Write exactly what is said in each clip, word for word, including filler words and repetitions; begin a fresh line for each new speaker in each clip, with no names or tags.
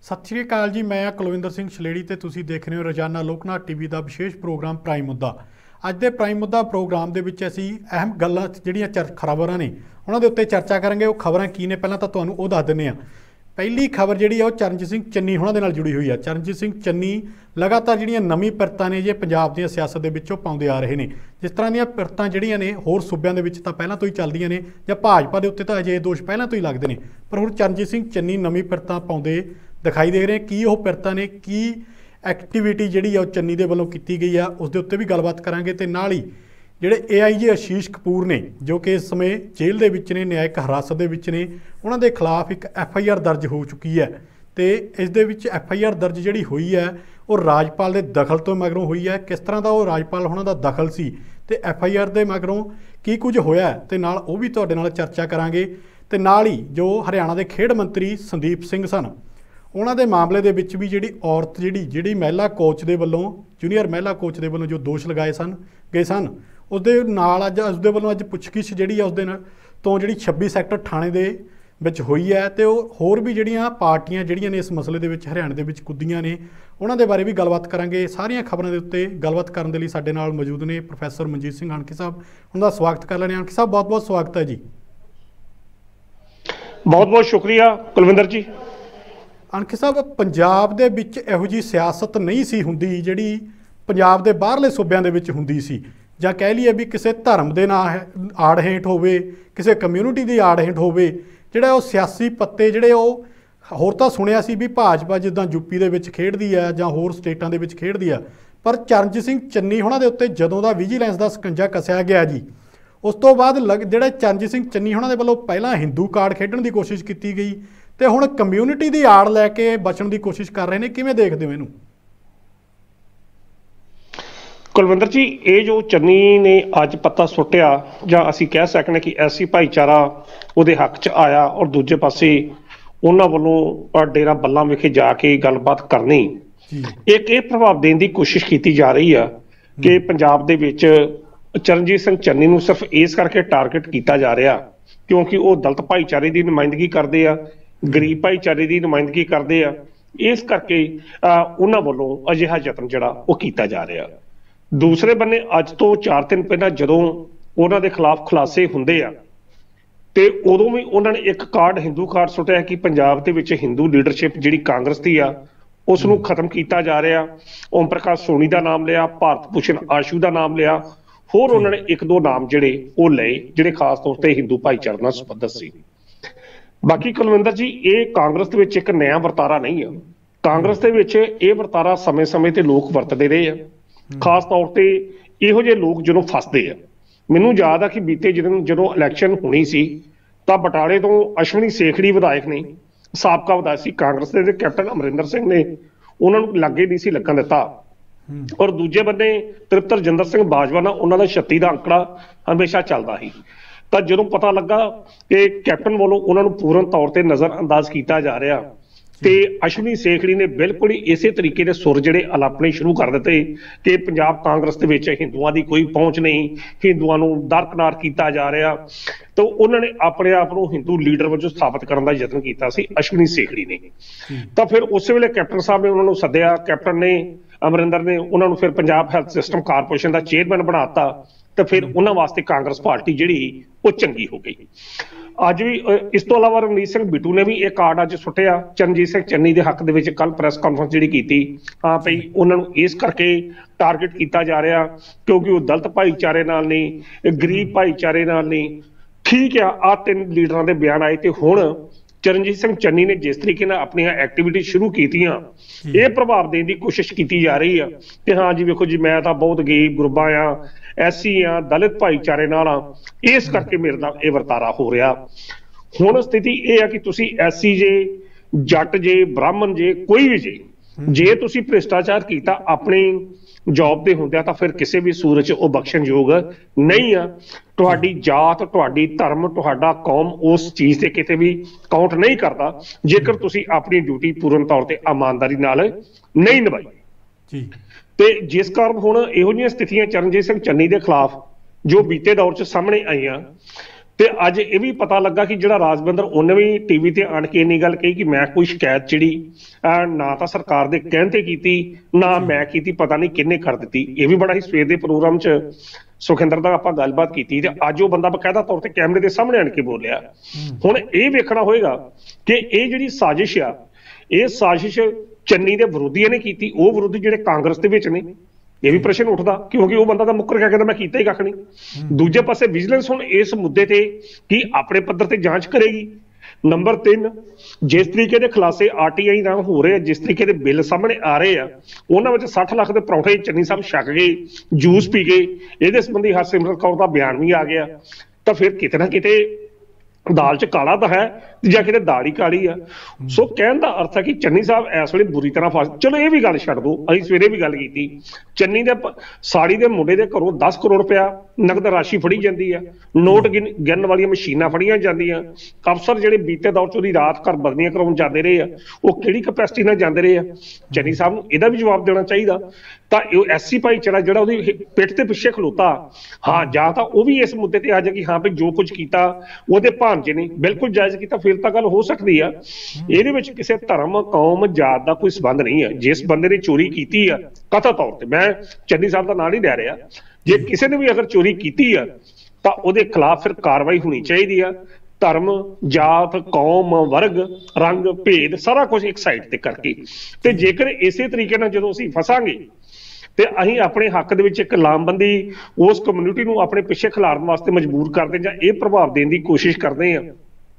सत श्री अकाल जी, मैं कुलविंदर सिंह छलेड़ी ते तुसीं देख रहे हो रोजाना लोकनाथ टीवी का विशेष प्रोग्राम प्राइम मुद्दा। अज के प्राइम मुद्दा प्रोग्राम के विच असीं अहम गल्लां जिहड़ियां चर खबरां ने उन्हां दे उत्ते चर्चा करांगे। वो खबरां की ने पहलां तां तुहानूं ओह दस दिंदे आ। पहली खबर जिहड़ी आ चरणजीत सिंह चन्नी होणां दे नाल जुड़ी हुई है। चरणजीत सिंह चन्नी लगातार जिहड़ियां नवीं पिरतां ने जे पंजाब दी सियासत दे विचों पाउंदे आ रहे ने। जिस तरह दीयां पिरतां जिहड़ियां ने होर सूबिਆਂ दे विच तां पहिलां तो ही चलदियां ने जां भाजपा दे उत्ते तां अजे दोष पहिलां तो ही लगदे ने, पर हुण चरणजीत सिंह चन्नी नवीं पिरतां पाउंदे दिखाई दे रहे हैं। की वो पिरतां ने की एक्टिविटी जिहड़ी आ चन्नी दे वल्लों कीती गई आ उस दे उत्ते भी गलबात करांगे। ते नाल ही जिहड़े ए आई जी आशीष कपूर ने जो कि इस समय जेल दे विच ने, न्यायिक हिरासत दे विच ने, उन्हां दे खिलाफ एक एफ आई आर दर्ज हो चुकी है। तो इस दे विच एफ आई आर दर्ज जिहड़ी हुई है वो राजपाल के दखल तो मगरों हुई है। किस तरह का वो राजपाल होना दा दखल सी ते एफ आई आर दे मगरों की कुछ होया ते नाल वो भी तुहाडे नाल चर्चा करांगे। ते नाल ही जो हरियाणा के खेड मंत्री संदीप सिंह सन उन्हां दे मामले दे विच भी जिहड़ी औरत जिहड़ी जिहड़ी महिला कोच दे वल्लों जूनीयर महिला कोच दे वल्लों जो दोष लगाए सन गए सन उसदे नाल अज उसदे वल्लों अज पुछगिछ जिहड़ी आ उसदे तो जिहड़ी छब्बी सैक्टर थाणे दे विच हुई है। तो होर भी जिहड़ियां पार्टियां जिहड़ियां ने इस मसले दे विच हरियाणे दे विच कुद्दियां ने उन्हां दे बारे भी गलबात करांगे। सारियां खबरां दे उत्ते गलबात करन दे लई साडे नाल मौजूद ने प्रोफैसर मनजीत सिंह अणखी साहब। उन्हां दा स्वागत कर लैणे। अणखी साहब बहुत बहुत स्वागत है जी।
बहुत बहुत शुक्रिया कुलविंदर जी।
अणखी साहब, पंजाब दे विच इहो जी सियासत नहीं सी हुंदी जिहड़ी पंजाब दे बाहरले सूबिਆਂ दे विच हुंदी सी, जां कह लईए भी किसी धर्म दे ना आड़ हेठ होवे, किसी कम्यूनिटी दी आड़ हेठ होवे, जिहड़ा वो सियासी पत्ते जिहड़े वो होर तां सुणिया सी भी भाजपा जिद्दां यूपी दे विच खेडदी है जां होर स्टेटां दे विच खेडदी है, पर चरणजीत सिंह चन्नी होणां दे उत्ते जदों दा विजीलैंस दा सकंजा कसिया गया जी उस तो बाद लग जिहड़ा चरणजीत सिंह चन्नी होणां दे वल्लों पहिलां हिंदू कार्ड खेडण दी कोशिश कीती गई तो हुण कम्यूनिटी की आड़ लैके बचण की कोशिश कर रहे हैं। किवें देखदे हो इहनूं?
कुलविंदर जी, ये जो चन्नी ने अज पत्ता सुट्टिया जां असीं कह सकने कि ऐसी भाईचारा उहदे हक च आया और दूजे पासे उन्हां वल्लों डेरा बल्लां विखे जाके गलबात करनी एक ये प्रभाव देने की कोशिश की जा रही है कि पंजाब दे विच चरणजीत सिंह चन्नी नूं सिर्फ इस करके टारगेट किया जा रहा क्योंकि वो दलित भाईचारे की नुमाइंदगी करते हैं, गरीब भाईचारे की नुमाइंदगी करते हैं, इस करके उन्हां वल्लों अजिहा यतन जिहड़ा वो कीता जा रहा। दूसरे बन्ने अज तो चार दिन पहला जदों उन्हां दे खिलाफ खुलासे हुंदे आ ते उदों भी उन्होंने एक कार्ड हिंदू कार्ड सुटिया कि पंजाब दे विच हिंदू लीडरशिप जिहड़ी कांग्रेस दी आ उसनूं खत्म किया जा रहा। ओम प्रकाश सोनी का नाम लिया, भारत भूषण आशू का नाम लिया, होर उन्होंने एक दो नाम जिहड़े वो लए जिहड़े खास तौर पर हिंदू भाईचारे नाल संबंधित सी। बाकी कुलविंदर जी, ये कांग्रेस दे विच एक नया वरतारा नहीं है। कांग्रेस दे विच ये वरतारा समय समय ते लोग वरतदे रहे हैं, खास तौर पर इहो जिहे लोग जदों फसदे आ। मैनूं याद आ कि बीते दिन जदों इलैक्शन होनी सी तां बटाले तो अश्वनी सेखड़ी विधायक ने साबका विधायक सी कांग्रेस दे कैप्टन अमरिंदर सिंह ने उन्होंने लागे नहीं सी लगन दिता और दूजे बन्ने तृप्त रजिंदर सिंह बाजवा नाल उन्हां दा छत्ती का अंकड़ा हमेशा चलता ही। तो जो पता लगा कि कैप्टन वालों उन्होंने पूर्ण तौर पर नज़रअंदाज किया जा रहा तो अश्वनी सेखड़ी ने बिल्कुल ही इस तरीके के सुर जिहड़े अलापने शुरू कर दिते कि पंजाब कांग्रेस के विच हिंदुओं की कोई पहुँच नहीं, हिंदुओं को दरकिनार किया जा रहा। तो उन्होंने अपने आप को हिंदू लीडर वजों स्थापित करने का यत्न किया अश्वनी सेखड़ी ने। तो फिर उस वेले कैप्टन साहब ने उन्होंने सद्या, कैप्टन ने अमरिंदर ने उन्होंने फिर पंजाब हैल्थ सिस्टम कारपोरेशन का चेयरमैन बनाता तो फिर उन्होंने वास्ते कांग्रेस पार्टी जिहड़ी वो चंगी हो गई। अज भी इस तो इलावा रवनीत सिंह बिटू ने भी एक कार्ड अज सुटिया चरणजीत सिंह चन्नी के हक दे विच कल प्रैस कॉन्फ्रेंस जिहड़ी कीती। हाँ भई उन्होंने इस करके टारगेट किया जा रहा क्योंकि वो दलित भाईचारे नाल नहीं, गरीब भाईचारे नाल नहीं। ठीक है, आ तीन लीडरां दे बयान आए तो हुण चरणजीत सिंह चन्नी ने जिस तरीके नाल अपनी एक्टिविटी शुरू कीतियां ये प्रभाव देने की कोशिश की जा रही है कि हाँ जी वेखो जी मैं तो बहुत गरीब गुरबा आ, ऐसी आ, दलित भाईचारे नाल आ, इस करके मेरे नाल ये वर्तारा हो रहा। हुण स्थिति ये है कि तुसी ऐसी जे, जट जे, ब्राह्मण जे, कोई भी जे जे तुसी भ्रिष्टाचार किया अपनी जॉब दे हुंदे तां फिर किसी भी सूरत च बख्शणयोग नहीं आ। तुहाडी जात, तुहाडी धर्म, तुहाडा कौम उस चीज़ से किते भी काउंट नहीं करता जेकर तुसी अपनी ड्यूटी पूर्ण तौर पर ईमानदारी नाल नहीं निभाई। ते जिस कारण हुण इहो जिहियां स्थितियां चरणजीत सिंह चन्नी के खिलाफ जो बीते दौर च सामने आईयां ਤੇ ਅੱਜ ਇਹ ਵੀ ਪਤਾ ਲੱਗਾ ਕਿ ਜਿਹੜਾ ਰਾਜਵਿੰਦਰ ਉਹਨੇ ਵੀ ਟੀਵੀ ਤੇ ਆਣ ਕੇ ਇੰਨੀ ਗੱਲ ਕਹੀ ਕਿ ਮੈਂ ਕੋਈ ਸ਼ਿਕਾਇਤ ਜਿਹੜੀ ਨਾ ਤਾਂ ਸਰਕਾਰ ਦੇ ਕਹਿਣ ਤੇ ਕੀਤੀ, ਨਾ ਮੈਂ ਕੀਤੀ, ਪਤਾ ਨਹੀਂ ਕਿਹਨੇ ਕਰ ਦਿੱਤੀ। ਇਹ ਵੀ ਬੜਾ ਹੀ ਸਵੇਰ ਦੇ ਪ੍ਰੋਗਰਾਮ 'ਚ ਸੁਖਿੰਦਰ ਦਾ ਆਪਾਂ ਗੱਲਬਾਤ ਕੀਤੀ ਤੇ ਅੱਜ ਉਹ ਬੰਦਾ ਬਕਾਇਦਾ ਤੌਰ ਤੇ ਕੈਮਰੇ ਦੇ ਸਾਹਮਣੇ ਆਣ ਕੇ ਬੋਲਿਆ। ਹੁਣ ਇਹ ਵੇਖਣਾ ਹੋਏਗਾ ਕਿ ਇਹ ਜਿਹੜੀ ਸਾਜ਼ਿਸ਼ ਆ, ਇਹ ਸਾਜ਼ਿਸ਼ ਚੰਨੀ ਦੇ ਵਿਰੋਧੀਆਂ ਨੇ ਕੀਤੀ, ਉਹ ਵਿਰੋਧੀ ਜਿਹੜੇ ਕਾਂਗਰਸ ਦੇ ਵਿੱਚ ਨੇ। ਇਹ ਵੀ ਪ੍ਰਸ਼ਨ ਉੱਠਦਾ ਕਿਉਂਕਿ ਉਹ ਬੰਦਾ ਤਾਂ ਮੁੱਕਰ ਕੇ ਕਹਿੰਦਾ ਮੈਂ ਕੀਤਾ ਹੀ ਕੱਖ ਨਹੀਂ। ਦੂਜੇ ਪਾਸੇ ਵਿਜੀਲੈਂਸ ਹੁਣ ਇਸ ਮੁੱਦੇ ਤੇ ਕੀ ਆਪਣੇ ਪੱਧਰ ਤੇ ਜਾਂਚ ਕਰੇਗੀ। ਨੰਬਰ ਤਿੰਨ, ਜਿਸ ਤਰੀਕੇ ਦੇ ਖੁਲਾਸੇ ਆਰਟੀਆਈ ਨਾਲ ਹੋ ਰਹੇ ਆ, ਜਿਸ ਤਰੀਕੇ ਦੇ ਬਿੱਲ ਸਾਹਮਣੇ ਆ ਰਹੇ ਆ, ਉਹਨਾਂ ਵਿੱਚ ਸੱਠ ਲੱਖ ਦੇ ਪਰੌਂਠੇ ਚੰਨੀ ਸਾਹਿਬ ਛਕ ਗਏ, ਜੂਸ ਪੀ ਗਏ, ਇਹਦੇ ਸੰਬੰਧੀ ਹਰਸਿਮਰਤ ਕੌਰ ਦਾ ਬਿਆਨ ਵੀ ਆ ਗਿਆ। ਤਾਂ ਫਿਰ ਕਿਤੇ ਨਾ ਕਿਤੇ ਦਾਲ 'ਚ ਕਾਲਾ ਤਾਂ ਹੈ ਜਾਂ ਕਿਤੇ ਦਾਲ ਹੀ ਕਾਲੀ ਆ। ਸੋ ਕਹਿਣ ਦਾ ਅਰਥ ਹੈ ਕਿ ਚੰਨੀ ਸਾਹਿਬ ਇਸ ਵੇਲੇ ਬੁਰੀ ਤਰ੍ਹਾਂ ਫਸ। ਚਲੋ ਇਹ ਵੀ ਗੱਲ ਛੱਡ ਦੋ, ਅਸੀਂ ਸਵੇਰੇ ਵੀ ਗੱਲ ਕੀਤੀ, ਚੰਨੀ ਦੇ ਸਾੜੀ ਦੇ ਮੁੰਡੇ ਦੇ ਘਰੋਂ ਦਸ ਕਰੋੜ ਰੁਪਇਆ ਨਕਦ ਰਾਸ਼ੀ ਫੜੀ ਜਾਂਦੀ ਆ, ਨੋਟ ਗਿਣਨ ਵਾਲੀਆਂ ਮਸ਼ੀਨਾਂ ਫੜੀਆਂ ਜਾਂਦੀਆਂ, ਅਫਸਰ ਜਿਹੜੇ ਬੀਤੇ ਦੌਰ 'ਚ ਉਹਦੀ ਰਾਤ ਘਰ ਬਦਲੀਆਂ ਕਰਾਉਣ ਜਾਂਦੇ ਰਹੇ ਆ, ਉਹ ਕਿਹੜੀ ਕਪੈਸਿਟੀ ਨਾਲ ਜਾਂਦੇ ਰਹੇ ਆ। ਚੰਨੀ ਸਾਹਿਬ ਨੂੰ ਇਹਦਾ ਵੀ ਜਵਾਬ ਦੇਣਾ ਚਾਹੀਦਾ। ਤਾਂ ਇਹ ਐਸਸੀ ਭਾਈਚਾਰਾ ਜਿਹੜਾ ਉਹਦੀ ਪਿੱਠ ਤੇ ਪਿੱਛੇ ਖਲੋਤਾ, ਹਾਂ ਜਾਂ ਤਾਂ ਉਹ ਵੀ ਇਸ ਮੁੱਦੇ ਤੇ ਆ ਜਾ ਕਿ ਹਾਂ ਵੀ ਜੋ ਕੁਝ ਕੀਤਾ ਉਹਦੇ ਭਾਂਜੇ ਨੇ ਬਿਲਕੁਲ ਜਾਇਜ਼ ਕੀਤਾ, ਫਿਰ ਤਾਂ ਗੱਲ ਹੋ ਸਕਦੀ ਆ। ਇਹਦੇ ਵਿੱਚ ਕਿਸੇ ਧਰਮ, ਕੌਮ, ਜਾਤ ਦਾ ਕੋਈ ਸੰਬੰਧ ਨਹੀਂ ਹੈ। ਜਿਸ ਬੰਦੇ ਨੇ ਚੋਰੀ ਕੀਤੀ ਆ ਕਥਿਤ ਤੌਰ ਤੇ, ਮੈਂ ਚੰਨੀ ਸਾਹਿਬ ਦਾ ਨਾਂ ਨਹੀਂ ਲੈ ਰਿਹਾ, ਜੇ ਕਿਸੇ ਨੇ ਵੀ ਅਗਰ ਚੋਰੀ ਕੀਤੀ ਆ ਤਾਂ ਉਹਦੇ ਖਿਲਾਫ ਫਿਰ ਕਾਰਵਾਈ ਹੋਣੀ ਚਾਹੀਦੀ ਆ। ਧਰਮ, ਜਾਤ, ਕੌਮ, ਵਰਗ, ਰੰਗ, ਭੇਦ ਸਾਰਾ ਕੁਝ ਇੱਕ ਸਾਈਡ ਤੇ ਕਰਕੇ, ਤੇ ਜੇਕਰ ਇਸੇ ਤਰੀਕੇ ਨਾਲ ਜਦੋਂ ਅਸੀਂ ਫਸਾਂਗੇ ਤੇ ਅਸੀਂ ਆਪਣੇ ਹੱਕ ਦੇ ਵਿੱਚ ਇੱਕ ਲਾਮਬੰਦੀ ਉਸ ਕਮਿਊਨਿਟੀ ਨੂੰ ਆਪਣੇ ਪਿੱਛੇ ਖਿਲਾਰਨ ਵਾਸਤੇ ਮਜਬੂਰ ਕਰਦੇ ਜਾਂ ਇਹ ਪ੍ਰਭਾਵ ਦੇਣ ਦੀ ਕੋਸ਼ਿਸ਼ ਕਰਦੇ ਹਾਂ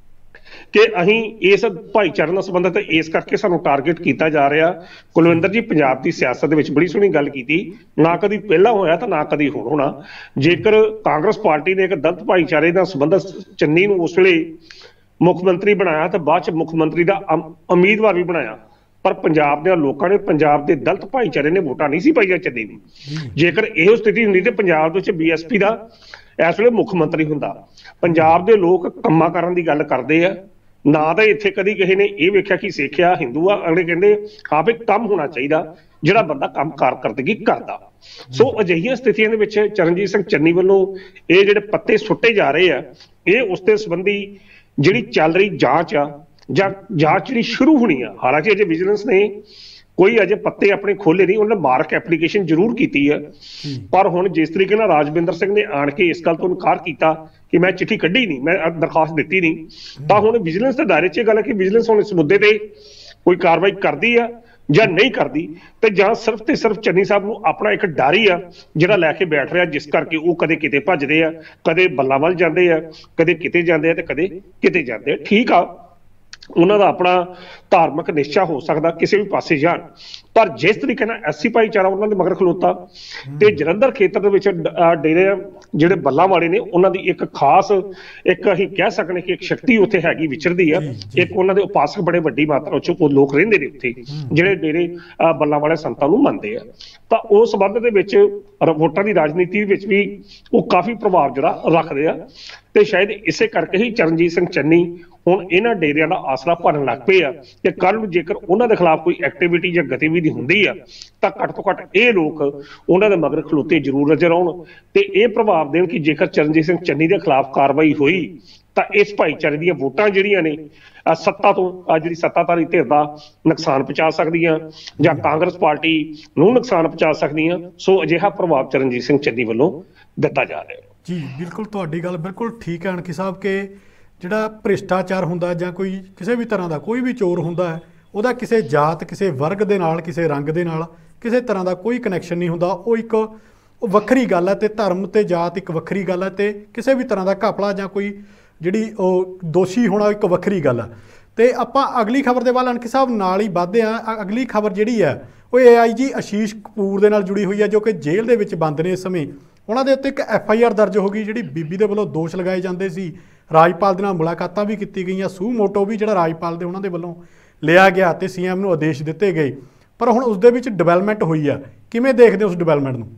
ਕਿ ਅਸੀਂ ਇਸ ਭਾਈਚਾਰੇ ਨਾਲ ਸੰਬੰਧਿਤ ਇਸ ਕਰਕੇ ਸਾਨੂੰ ਟਾਰਗੇਟ ਕੀਤਾ ਜਾ ਰਿਹਾ। ਕੁਲਵਿੰਦਰ ਜੀ, ਪੰਜਾਬ ਦੀ ਸਿਆਸਤ ਦੇ ਵਿੱਚ ਬੜੀ ਸੋਹਣੀ ਗੱਲ ਕੀਤੀ, ਨਾ ਕਦੀ ਪਹਿਲਾਂ ਹੋਇਆ ਤਾਂ ਨਾ ਕਦੀ ਹੁਣ ਹੋਣਾ। ਜੇਕਰ ਕਾਂਗਰਸ ਪਾਰਟੀ ਨੇ ਇੱਕ ਦਲਿਤ ਭਾਈਚਾਰੇ ਨਾਲ ਸੰਬੰਧਿਤ ਚੰਨੀ ਨੂੰ ਉਸ ਵੇਲੇ ਮੁੱਖ ਮੰਤਰੀ ਬਣਾਇਆ ਤਾਂ ਬਾਅਦ ਚ ਮੁੱਖ ਮੰਤਰੀ ਦਾ ਉਮੀਦਵਾਰ ਵੀ ਬਣਾਇਆ, ਪਰ ਪੰਜਾਬ ਦੇ ਲੋਕਾਂ ਨੇ, ਪੰਜਾਬ ਦੇ ਦਲਿਤ ਭਾਈਚਾਰੇ ਨੇ ਵੋਟਾਂ ਨਹੀਂ ਸੀ ਪਾਈਆਂ ਚੰਨੀ ਨੂੰ। ਜੇਕਰ ਇਹੋ ਸਥਿਤੀ ਹੁੰਦੀ ਤੇ ਪੰਜਾਬ ਦੇ ਵਿੱਚ ਬੀਐਸਪੀ ਦਾ ਇਸ ਵੇਲੇ ਮੁੱਖ ਮੰਤਰੀ ਹੁੰਦਾ। ਪੰਜਾਬ ਦੇ ਲੋਕ ਕੰਮਾਂ ਕਰਨ ਦੀ ਗੱਲ ਕਰਦੇ ਆ, ਨਾ ਤਾਂ ਇੱਥੇ ਕਦੀ ਕਿਸੇ ਨੇ ਇਹ ਵੇਖਿਆ ਕਿ ਸਿੱਖਿਆ ਹਿੰਦੂ ਆ, ਅਗਲੇ ਕਹਿੰਦੇ ਹਾਂ ਵੀ ਕੰਮ ਹੋਣਾ ਚਾਹੀਦਾ ਜਿਹੜਾ ਬੰਦਾ ਕੰਮ ਕਾਰ ਕਰਦਗੀ ਕਰਦਾ। ਸੋ ਅਜਿਹੀਆਂ ਸਥਿਤੀਆਂ ਦੇ ਵਿੱਚ ਚਰਨਜੀਤ ਸਿੰਘ ਚੰਨੀ ਵੱਲੋਂ ਇਹ ਜਿਹੜੇ ਪੱਤੇ ਸੁੱਟੇ ਜਾ ਰਹੇ ਆ, ਇਹ ਉਸ ਦੇ ਸੰਬੰਧੀ ਜਿਹੜੀ ਚੱਲ ਰਹੀ ਜਾਂਚ ਆ ਜਾਂ ਜਾਂਚ ਜਿਹੜੀ ਸ਼ੁਰੂ ਹੋਣੀ ਆ, ਹਾਲਾਂਕਿ ਅਜੇ ਵਿਜੀਲੈਂਸ ਨੇ ਕੋਈ ਅਜੇ ਪੱਤੇ ਆਪਣੇ ਖੋਲੇ ਨਹੀਂ, ਉਹਨਾਂ ਨੇ ਮਾਰਕ ਐਪਲੀਕੇਸ਼ਨ ਜ਼ਰੂਰ ਕੀਤੀ ਹੈ, ਪਰ ਹੁਣ ਜਿਸ ਤਰੀਕੇ ਨਾਲ ਰਾਜਵਿੰਦਰ ਸਿੰਘ ਨੇ ਆਣ ਕੇ ਇਸ ਗੱਲ ਤੋਂ ਇਨਕਾਰ ਕੀਤਾ ਕਿ ਮੈਂ ਚਿੱਠੀ ਕੱਢੀ ਨਹੀਂ, ਮੈਂ ਦਰਖਾਸਤ ਦਿੱਤੀ ਨਹੀਂ, ਤਾਂ ਹੁਣ ਵਿਜੀਲੈਂਸ ਦੇ ਦਾਇਰੇ 'ਚ ਇਹ ਗੱਲ ਹੈ ਕਿ ਵਿਜੀਲੈਂਸ ਹੁਣ ਇਸ ਮੁੱਦੇ ਤੇ ਕੋਈ ਕਾਰਵਾਈ ਕਰਦੀ ਆ ਜਾਂ ਨਹੀਂ ਕਰਦੀ, ਤੇ ਜਾਂ ਸਿਰਫ ਤੇ ਸਿਰਫ ਚੰਨੀ ਸਾਹਿਬ ਨੂੰ ਆਪਣਾ ਇੱਕ ਡਰ ਹੀ ਆ ਜਿਹੜਾ ਲੈ ਕੇ ਬੈਠ ਰਿਹਾ, ਜਿਸ ਕਰਕੇ ਉਹ ਕਦੇ ਕਿਤੇ ਭੱਜਦੇ ਆ, ਕਦੇ ਬੱਲਾਂ ਵੱਲ ਜਾਂਦੇ ਆ, ਕਦੇ ਕਿਤੇ ਜਾਂਦੇ ਆ ਤੇ ਕਦੇ ਕਿਤੇ ਜਾਂਦੇ ਆ। ਠੀਕ ਆ, ਉਹਨਾਂ ਦਾ ਆਪਣਾ ਧਾਰਮਿਕ ਨਿਸ਼ਚਾ ਹੋ ਸਕਦਾ ਕਿਸੇ ਵੀ ਪਾਸੇ ਜਾਣ, ਪਰ ਜਿਸ ਤਰੀਕੇ ਨਾਲ ਐਸਸੀ ਭਾਈਚਾਰਾ ਉਹਨਾਂ ਦੇ ਮਗਰ ਖਲੋਤਾ ਤੇ ਜਲੰਧਰ ਖੇਤਰ ਦੇ ਵਿੱਚ ਡੇਰੇ ਜਿਹੜੇ ਬੱਲਾਂ ਵਾਲੇ ਨੇ ਉਹਨਾਂ ਦੀ ਇੱਕ ਖਾਸ ਇੱਕ ਅਸੀਂ ਕਹਿ ਸਕਦੇ ਕਿ ਇੱਕ ਸ਼ਕਤੀ ਉੱਥੇ ਹੈਗੀ, ਵਿਚਰਦੀ ਆ। ਇੱਕ ਉਹਨਾਂ ਦੇ ਉਪਾਸਕ ਬੜੇ ਵੱਡੀ ਮਾਤਰਾ ਵਿੱਚ ਉਹ ਲੋਕ ਰਹਿੰਦੇ ਨੇ ਉੱਥੇ ਜਿਹੜੇ ਡੇਰੇ ਬੱਲਾਂ ਵਾਲੇ ਸੰਤਾਂ ਨੂੰ ਮੰਨਦੇ ਆ, ਤਾਂ ਉਸ ਸੰਬੰਧ ਦੇ ਵਿੱਚ ਵੋਟਾਂ ਦੀ ਰਾਜਨੀਤੀ ਵਿੱਚ ਵੀ ਉਹ ਕਾਫੀ ਪ੍ਰਭਾਵ ਜਿਹੜਾ ਰੱਖਦੇ ਆ। ਤੇ ਸ਼ਾਇਦ ਇਸੇ ਕਰਕੇ ਹੀ ਚਰਨਜੀਤ ਸਿੰਘ ਚੰਨੀ ਹੁਣ ਇਹਨਾਂ ਡੇਰਿਆਂ ਦਾ ਆਸਰਾ ਭਰਨ ਲੱਗ ਪਏ ਆ ਕਿ ਕੱਲ ਨੂੰ ਜੇਕਰ ਉਹਨਾਂ ਦੇ ਖਿਲਾਫ ਕੋਈ ਐਕਟੀਵਿਟੀ ਜਾਂ ਗਤੀਵਿਧੀ ਹੁੰਦੀ ਆ ਤਾਂ ਘੱਟ ਤੋਂ ਘੱਟ ਇਹ ਲੋਕ ਉਹਨਾਂ ਦੇ ਮਗਰ ਖਲੋਤੇ ਜ਼ਰੂਰ ਨਜ਼ਰ ਆਉਣ ਤੇ ਇਹ ਪ੍ਰਭਾਵ ਦੇਣ ਕਿ ਜੇਕਰ ਚਰਨਜੀਤ ਸਿੰਘ ਚੰਨੀ ਦੇ ਖਿਲਾਫ ਕਾਰਵਾਈ ਹੋਈ ਤਾਂ ਇਸ ਭਾਈਚਾਰੇ ਦੀਆਂ ਵੋਟਾਂ ਜਿਹੜੀਆਂ ਨੇ ਸੱਤਾ ਤੋਂ ਆ ਜਿਹੜੀ ਸੱਤਾਧਾਰੀ ਧਿਰ ਦਾ ਨੁਕਸਾਨ ਪਹੁੰਚਾ ਸਕਦੀਆਂ ਜਾਂ ਕਾਂਗਰਸ ਪਾਰਟੀ ਨੂੰ ਨੁਕਸਾਨ ਪਹੁੰਚਾ ਸਕਦੀਆਂ। ਸੋ ਅਜਿਹਾ ਪ੍ਰਭਾਵ ਚਰਨਜੀਤ ਸਿੰਘ ਚੰਨੀ ਵੱਲੋਂ ਦਿੱਤਾ ਜਾ ਰਿਹਾ।
ਜੀ ਬਿਲਕੁਲ, ਤੁਹਾਡੀ ਗੱਲ ਬਿਲਕੁਲ ਠੀਕ ਹੈ ਅਣਖੀ ਸਾਹਿਬ ਕਿ ਜਿਹੜਾ ਭ੍ਰਿਸ਼ਟਾਚਾਰ ਹੁੰਦਾ ਜਾਂ ਕੋਈ ਕਿਸੇ ਵੀ ਤਰ੍ਹਾਂ ਦਾ ਕੋਈ ਵੀ ਚੋਰ ਹੁੰਦਾ ਹੈ, ਉਹਦਾ ਕਿਸੇ ਜਾਤ, ਕਿਸੇ ਵਰਗ ਦੇ ਨਾਲ, ਕਿਸੇ ਰੰਗ ਦੇ ਨਾਲ ਕਿਸੇ ਤਰ੍ਹਾਂ ਦਾ ਕੋਈ ਕਨੈਕਸ਼ਨ ਨਹੀਂ ਹੁੰਦਾ। ਉਹ ਇੱਕ ਉਹ ਵੱਖਰੀ ਗੱਲ ਹੈ, ਤੇ ਧਰਮ ਤੇ ਜਾਤ ਇੱਕ ਵੱਖਰੀ ਗੱਲ ਹੈ, ਤੇ ਕਿਸੇ ਵੀ ਤਰ੍ਹਾਂ ਦਾ ਘਪਲਾ ਜਾਂ ਕੋਈ ਜਿਹੜੀ ਉਹ ਦੋਸ਼ੀ ਹੋਣਾ ਇੱਕ ਵੱਖਰੀ ਗੱਲ ਹੈ। ਤੇ ਆਪਾਂ ਅਗਲੀ ਖਬਰ ਦੇ ਵੱਲ ਅਣਖੀ ਸਾਹਿਬ ਨਾਲ ਹੀ ਵੱਧਦੇ ਹਾਂ। ਅਗਲੀ ਖਬਰ ਜਿਹੜੀ ਹੈ ਉਹ ਏ ਆਈ ਜੀ ਆਸ਼ੀਸ਼ ਕਪੂਰ ਦੇ ਨਾਲ ਜੁੜੀ ਹੋਈ ਹੈ, ਜੋ ਕਿ ਜੇਲ੍ਹ ਦੇ ਵਿੱਚ ਬੰਦ ਨੇ ਇਸ ਸਮੇਂ। ਉਹਨਾਂ ਦੇ ਉੱਤੇ ਇੱਕ ਐਫ ਆਈ ਆਰ ਦਰਜ ਹੋ ਗਈ, ਜਿਹੜੀ ਬੀਬੀ ਦੇ ਵੱਲੋਂ ਦੋਸ਼ ਲਗਾਏ ਜਾਂਦੇ ਸੀ। ਰਾਜਪਾਲ ਦੇ ਨਾਲ ਮੁਲਾਕਾਤਾਂ ਵੀ ਕੀਤੀ ਗਈਆਂ, ਸੂ ਮੋਟੋ ਵੀ ਜਿਹੜਾ ਰਾਜਪਾਲ ਦੇ ਉਹਨਾਂ ਦੇ ਵੱਲੋਂ ਲਿਆ ਗਿਆ ਤੇ ਸੀ ਐਮ ਨੂੰ ਆਦੇਸ਼ ਦਿੱਤੇ ਗਏ, ਪਰ ਹੁਣ ਉਸ ਦੇ ਵਿੱਚ ਡਿਵੈਲਪਮੈਂਟ ਹੋਈ ਆ। ਕਿਵੇਂ ਦੇਖਦੇ ਹੋ ਉਸ ਡਿਵੈਲਪਮੈਂਟ ਨੂੰ?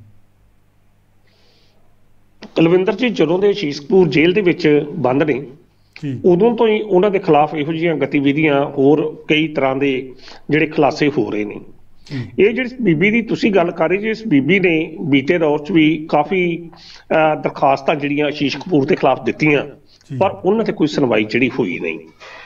ਕੁਲਵਿੰਦਰ ਜੀ, ਜਦੋਂ ਦੇ ਆਸ਼ੀਸ਼ ਕਪੂਰ ਜੇਲ੍ਹ ਦੇ ਵਿੱਚ ਬੰਦ ਨੇ ਉਦੋਂ ਤੋਂ ਹੀ ਉਹਨਾਂ ਦੇ ਖਿਲਾਫ ਇਹੋ ਜਿਹੀਆਂ ਗਤੀਵਿਧੀਆਂ, ਹੋਰ ਕਈ ਤਰ੍ਹਾਂ ਦੇ ਜਿਹੜੇ ਖੁਲਾਸੇ ਹੋ ਰਹੇ ਨੇ। ਇਹ ਜਿਹੜੀ ਬੀਬੀ ਦੀ ਤੁਸੀਂ ਗੱਲ ਕਰ ਰਹੇ ਜੀ, ਇਸ ਬੀਬੀ ਨੇ ਬੀਤੇ ਦੌਰ 'ਚ ਵੀ ਕਾਫੀ ਦਰਖਾਸਤਾਂ ਜਿਹੜੀਆਂ ਆਸ਼ੀਸ਼ ਕਪੂਰ ਦੇ ਖਿਲਾਫ ਦਿੱਤੀਆਂ ਪਰ ਉਹਨਾਂ ਤੇ ਕੋਈ ਸੁਣਵਾਈ ਜਿਹੜੀ ਹੋਈ ਨਹੀਂ।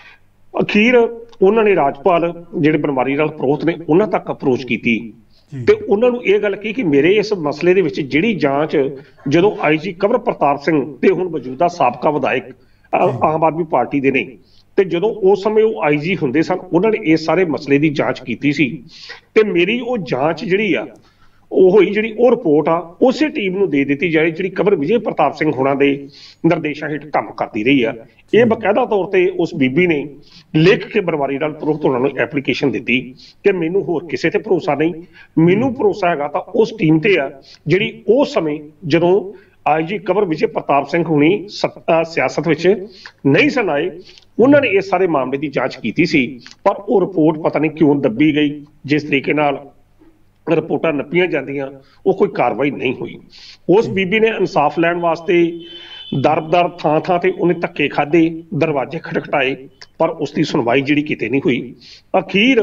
ਅਖੀਰ ਉਹਨਾਂ ਨੇ ਰਾਜਪਾਲ ਜਿਹੜੇ ਬਣਵਾਰੀ ਲਾਲ ਪ੍ਰੋਹਤ ਨੇ ਉਹਨਾਂ ਤੱਕ ਅਪਰੋਚ ਕੀਤੀ ਤੇ ਉਹਨਾਂ ਨੂੰ ਇਹ ਗੱਲ ਕਹੀ ਕਿ ਮੇਰੇ ਇਸ ਮਸਲੇ ਦੇ ਵਿੱਚ ਜਿਹੜੀ ਜਾਂਚ ਜਦੋਂ ਆਈ ਜੀ ਕੰਵਰ ਪ੍ਰਤਾਪ ਸਿੰਘ ਤੇ ਹੁਣ ਮੌਜੂਦਾ ਸਾਬਕਾ ਵਿਧਾਇਕ ਆਮ ਆਦਮੀ ਪਾਰਟੀ ਦੇ ਨੇ, ਤੇ ਜਦੋਂ ਉਸ ਸਮੇਂ ਉਹ ਆਈ ਜੀ ਹੁੰਦੇ ਸਨ, ਉਹਨਾਂ ਨੇ ਇਸ ਸਾਰੇ ਮਸਲੇ ਦੀ ਜਾਂਚ ਕੀਤੀ ਸੀ ਤੇ ਮੇਰੀ ਉਹ ਜਾਂਚ ਜਿਹੜੀ ਆ ਉਹ ਹੋਈ, ਜਿਹੜੀ ਉਹ ਰਿਪੋਰਟ ਆ ਉਸੇ ਟੀਮ ਨੂੰ ਦੇ ਦਿੱਤੀ ਜਾਏ ਜਿਹੜੀ ਕੰਵਰ ਵਿਜੇ ਪ੍ਰਤਾਪ ਸਿੰਘ ਹੋਣਾ ਦੇ ਨਿਰਦੇਸ਼ਾਂ ਹੇਠ ਕੰਮ ਕਰਦੀ ਰਹੀ ਆ। ਇਹ ਬਕਾਇਦਾ ਤੌਰ ਤੇ ਉਸ ਬੀਬੀ ਨੇ ਲਿਖ ਕੇ ਬਣਵਾਰੀ ਲਾਲ ਪ੍ਰੋਹਤ ਉਹਨਾਂ ਨੂੰ ਐਪਲੀਕੇਸ਼ਨ ਦਿੱਤੀ ਕਿ ਮੈਨੂੰ ਹੋਰ ਕਿਸੇ ਤੇ ਭਰੋਸਾ ਨਹੀਂ, ਮੈਨੂੰ ਭਰੋਸਾ ਹੈਗਾ ਤਾਂ ਉਸ ਟੀਮ ਤੇ ਆ ਜਿਹੜੀ ਉਸ ਸਮੇਂ ਜਦੋਂ ਆਈ ਜੀ ਕੰਵਰ ਵਿਜੇ ਪ੍ਰਤਾਪ ਸਿੰਘ ਹੁਣੀ ਸਿਆਸਤ ਵਿੱਚ ਨਹੀਂ ਸਨ ਆਏ, ਉਹਨਾਂ ਨੇ ਇਸ ਸਾਰੇ ਮਾਮਲੇ ਦੀ ਜਾਂਚ ਕੀਤੀ ਸੀ। ਪਰ ਉਹ ਰਿਪੋਰਟ ਪਤਾ ਨਹੀਂ ਕਿਉਂ ਦੱਬੀ ਗਈ, ਜਿਸ ਤਰੀਕੇ ਨਾਲ ਰਿਪੋਰਟਾਂ ਨੱਪੀਆਂ ਜਾਂਦੀਆਂ ਉਹ ਕੋਈ ਕਾਰਵਾਈ ਨਹੀਂ ਹੋਈ। ਉਸ ਬੀਬੀ ਨੇ ਇਨਸਾਫ ਲੈਣ ਵਾਸਤੇ ਦਰ ਦਰ ਥਾਂ ਥਾਂ ਤੇ ਉਹਨੇ ਧੱਕੇ ਖਾਧੇ, ਦਰਵਾਜ਼ੇ ਖਟਖਟਾਏ, ਪਰ ਉਸ ਦੀ ਸੁਣਵਾਈ ਜਿਹੜੀ ਕਿਤੇ ਨਹੀਂ ਹੋਈ। ਅਖੀਰ